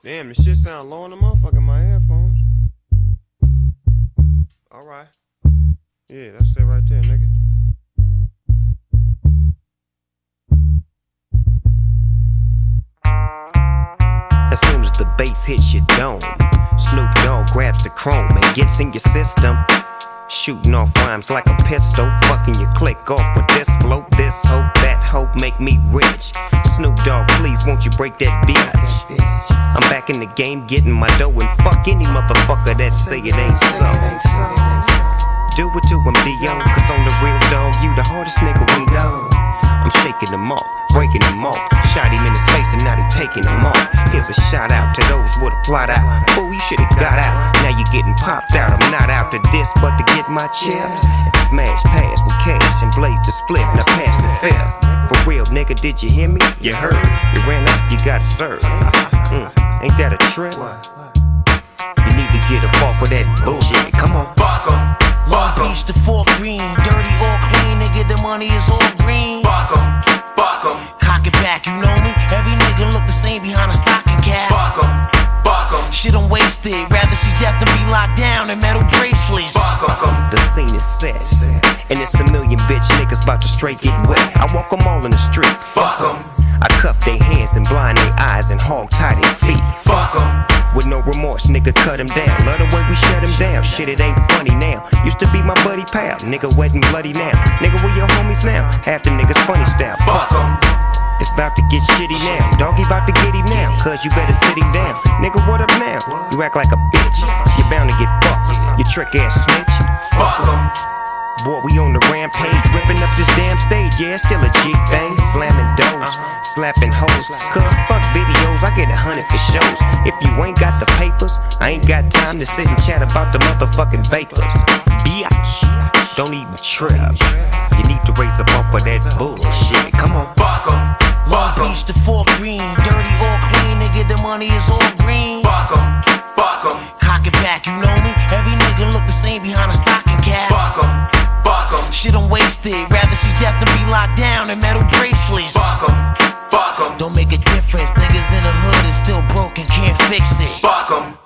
Damn, this shit sound low in the motherfucker in my headphones. Alright. Yeah, that's it right there, nigga. As soon as the bass hits your dome, Snoop Dogg grabs the chrome and gets in your system. Shooting off rhymes like a pistol, fucking your click off with this flow. This hope, that hope make me rich. Snoop Dogg, please won't you break that bitch? I'm back in the game getting my dough, and fuck any motherfucker that say it ain't so. Do it to him, D.O., cause on the real dog, you the hardest nigga we know. I'm shaking them off, breaking them off. Shot him in his face and now they taking him off. Here's a shout out to those with a plot out. Fool, you should've got out, now you getting popped out. I'm not out to this but to get my chips. Smash pass with cash and blaze the split, now pass the fifth. For real, nigga, did you hear me? You heard, you ran up, you got served. Ain't that a trip? You need to get up off of that bullshit, come on. Buck 'em. Long Beach to Fort Greene, dirty or clean, nigga, the money is all green. Buck 'em, buck 'em. Cock it back, you know me. Every nigga look the same behind a stocking cap. Buck 'em, buck 'em. Shit, I'm wasted. Rather see death than be locked down in metal bracelets. Buck 'em. The scene is set, and it's a million bitch niggas about to straight get wet. I walk them all in the street. Fuck 'em. I cuff their hands and blind their eyes and hog tie their feet. Fuck 'em. With no remorse, nigga, cut him down. Love the way we shut him down. Shit, it ain't funny now. Used to be my buddy pal. Nigga wet and bloody now. Nigga, we your homies now. Half the niggas funny style. Fuck 'em. It's about to get shitty now. Doggy about to get him now. Cause you better sit him down. Nigga, what up now? You act like a bitch. You're bound to get fucked. You trick ass snitch. Fuck 'em. Boy, we on the rampage, ripping up this damn stage. Yeah, it's still a G thing. Slamming doors, slapping hoes. Cause fuck videos, I get 100 for shows. If you ain't got the papers, I ain't got time to sit and chat about the motherfucking vapors. Biatch, don't even trip. You need to raise up off of that bullshit. Come on. Buck 'em. Long Beach to Fort Greene, dirty or clean, nigga, the money is all green. Buck 'em, buck 'em. Cock it back, you know me. Every nigga look the same behind a stocking cap. Buck 'em, buck 'em. Shit, I'm wasted. Rather see death than be locked down in metal bracelets. Buck 'em, buck 'em. Don't make a difference. Niggas in the hood is still broken, can't fix it. Buck 'em.